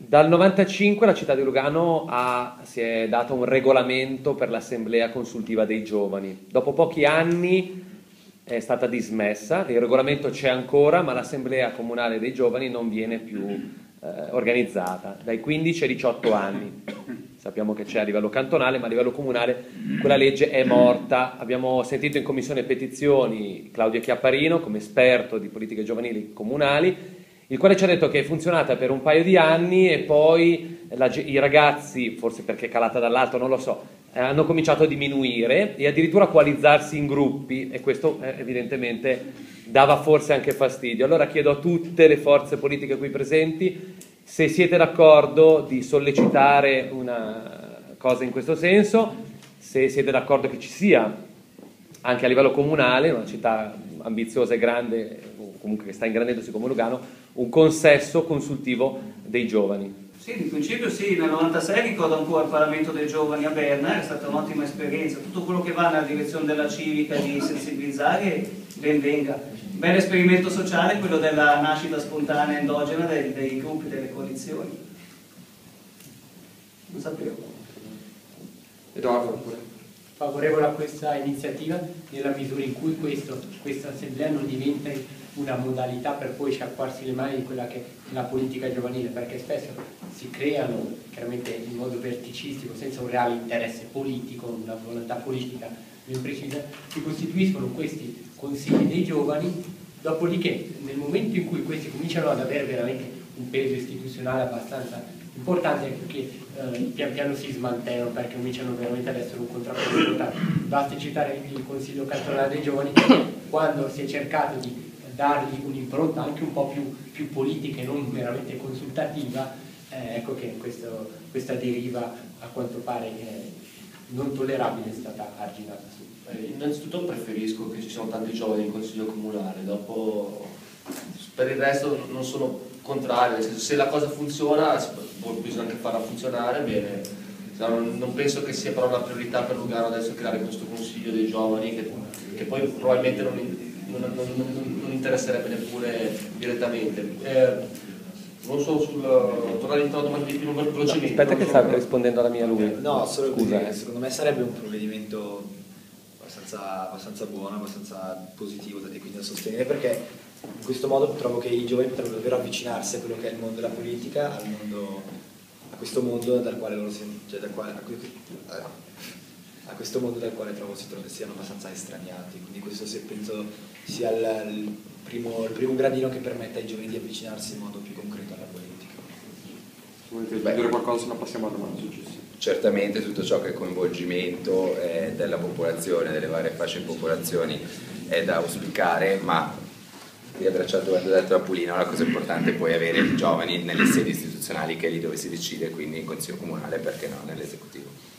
Dal 95 la città di Lugano si è data un regolamento per l'assemblea consultiva dei giovani. Dopo pochi anni è stata dismessa, il regolamento c'è ancora, ma l'assemblea comunale dei giovani non viene più organizzata, dai 15 ai 18 anni. Sappiamo che c'è a livello cantonale, ma a livello comunale quella legge è morta. Abbiamo sentito in commissione petizioni Claudio Chiapparino come esperto di politiche giovanili comunali, il quale ci ha detto che è funzionata per un paio di anni e poi i ragazzi, forse perché è calata dall'alto, non lo so, hanno cominciato a diminuire e addirittura a coalizzarsi in gruppi, e questo evidentemente dava forse anche fastidio. Allora chiedo a tutte le forze politiche qui presenti se siete d'accordo di sollecitare una cosa in questo senso, se siete d'accordo che ci sia anche a livello comunale, una città ambiziosa e grande, o comunque che sta ingrandendosi come Lugano, un consesso consultivo dei giovani. Sì, in principio sì, nel 96 ricordo ancora il Parlamento dei Giovani a Berna, è stata un'ottima esperienza, tutto quello che va nella direzione della civica, di sensibilizzare, ben venga. Un bel esperimento sociale, quello della nascita spontanea endogena dei gruppi, delle coalizioni. Non sapevo. Edoardo, pure. Favorevole a questa iniziativa nella misura in cui questa assemblea non diventa una modalità per poi sciacquarsi le mani di quella che è la politica giovanile, perché spesso si creano, chiaramente in modo verticistico, senza un reale interesse politico, una volontà politica ben precisa, si costituiscono questi consigli dei giovani, dopodiché nel momento in cui questi cominciano ad avere veramente un peso istituzionale abbastanza importante, è che pian piano si smantellano, perché cominciano veramente ad essere un contrappeso importante. Basti citare il Consiglio cantonale dei giovani, quando si è cercato di dargli un'impronta anche un po' più politica e non meramente consultativa, ecco che questa deriva a quanto pare non tollerabile è stata arginata su. Innanzitutto preferisco che ci siano tanti giovani in consiglio comunale, dopo per il resto non sono contrario, nel senso, se la cosa funziona bisogna anche farla funzionare bene. Non penso che sia però una priorità per Lugano adesso creare questo consiglio dei giovani che poi probabilmente non interesserebbe neppure direttamente. Non so, tornare in domanda di più velocemente. Aspetta che sta rispondendo alla mia lui. No, solo scusa. che secondo me sarebbe un provvedimento abbastanza buono, abbastanza positivo e quindi da sostenere, perché in questo modo trovo che i giovani potrebbero davvero avvicinarsi a quello che è il mondo della politica, a questo mondo dal quale loro a questo mondo dal quale trovo siano abbastanza estraniati, quindi questo penso sia il primo gradino che permetta ai giovani di avvicinarsi in modo più concreto alla politica. Se volete aggiungere qualcosa, se no passiamo alla domanda successiva. Certamente tutto ciò che è coinvolgimento della popolazione, delle varie fasce di popolazioni, è da auspicare, ma riabbracciando quanto detto da Pulino, la cosa importante è poi avere i giovani nelle sedi istituzionali, che è lì dove si decide, quindi in consiglio comunale, perché no, nell'esecutivo.